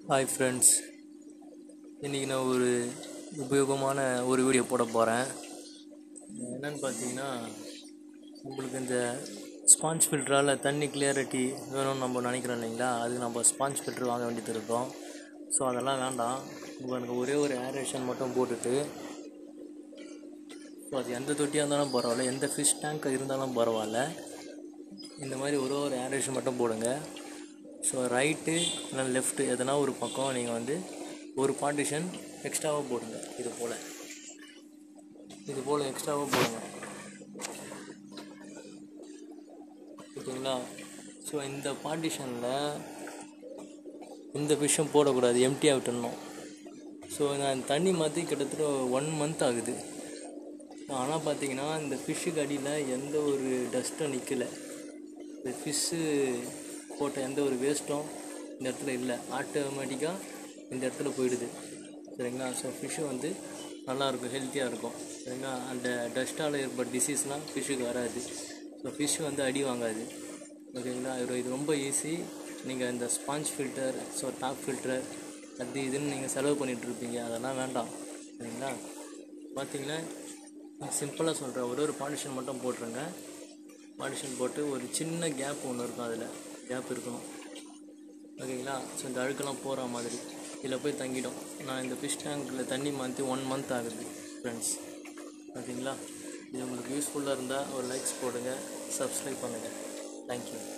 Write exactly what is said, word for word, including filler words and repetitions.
Hi friends, இன்றைக்கி நான் ஒரு உபயோகமான ஒரு வீடியோ போட போகிறேன். என்னென்னு பார்த்தீங்கன்னா, உங்களுக்கு இந்த ஸ்பாஞ்ச் ஃபில்டரால் தண்ணி கிளியாரிட்டி வேணும்னு நம்ம நினைக்கிறோம் இல்லைங்களா, அதுக்கு நம்ம ஸ்பாஞ்ச் ஃபில்டர் வாங்க வேண்டியது இருக்கும். ஸோ அதெல்லாம் வேண்டாம். உங்களுக்கு ஒரே ஒரு ஏரேஷன் மட்டும் போட்டுட்டு, ஸோ அது எந்த தொட்டியாக இருந்தாலும் பரவாயில்ல, எந்த ஃபிஷ் டேங்க் இருந்தாலும் பரவாயில்ல, இந்த மாதிரி ஒரு ஒரு ஏரேஷன் மட்டும் போடுங்க. ஸோ ரைட்டு இல்லை லெஃப்ட்டு எதனா ஒரு பக்கம் நீங்கள் வந்து ஒரு பார்ட்டிஷன் எக்ஸ்ட்ராவாக போடுங்க. இது போல் இது போல் எக்ஸ்ட்ராவாக போடுங்க, ஓகேங்களா? ஸோ இந்த பார்ட்டிஷனில் இந்த ஃபிஷ்ஷும் போடக்கூடாது, எம்டியாக விட்டுடணும். ஸோ நான் தண்ணி மாற்றி கிட்டத்தட்ட ஒன் மந்த் ஆகுது. ஆனால் பார்த்தீங்கன்னா இந்த ஃபிஷ்ஷுக்கு அடியில் எந்த ஒரு டஸ்ட்டும் நிற்கலை. இந்த ஃபிஷ்ஷு போட்ட எந்த ஒரு வேஸ்ட்டும் இந்த இடத்துல இல்லை. ஆட்டோமேட்டிக்காக இந்த இடத்துல போயிடுது, சரிங்களா? ஸோ ஃபிஷ்ஷு வந்து நல்லாயிருக்கும், ஹெல்த்தியாக இருக்கும், சரிங்களா? அந்த டஸ்ட்டால் ஏற்பட்ட டிசீஸ்லாம் ஃபிஷ்ஷுக்கு வராது. ஸோ ஃபிஷ்ஷு வந்து அடி வாங்காது, ஓகேங்களா? இது இது ரொம்ப ஈஸி. நீங்கள் இந்த sponge filter, so top filter அது இதுன்னு நீங்கள் செலவு பண்ணிகிட்ருப்பீங்க, அதெல்லாம் வேண்டாம், சரிங்களா? பார்த்தீங்கன்னா சிம்பிளாக சொல்கிறேன், ஒரு ஒரு பார்ட்டிஷன் மட்டும் போட்டுருங்க. பார்ட்டிஷன் போட்டு ஒரு சின்ன கேப் ஒன்று இருக்கும், அதில் கேப் இருக்கணும், ஓகேங்களா? ஸோ இந்த அழுக்கெல்லாம் போகிற மாதிரி இதில் போய் தங்கிடும். நான் இந்த ஃபிஷ் டேங்க்கில் தண்ணி மாற்றி ஒன் மந்த் ஆகுது ஃப்ரெண்ட்ஸ், ஓகேங்களா? இது உங்களுக்கு யூஸ்ஃபுல்லாக இருந்தால் ஒரு லைக்ஸ் போடுங்க, சப்ஸ்கிரைப் பண்ணுங்கள். தேங்க்யூ.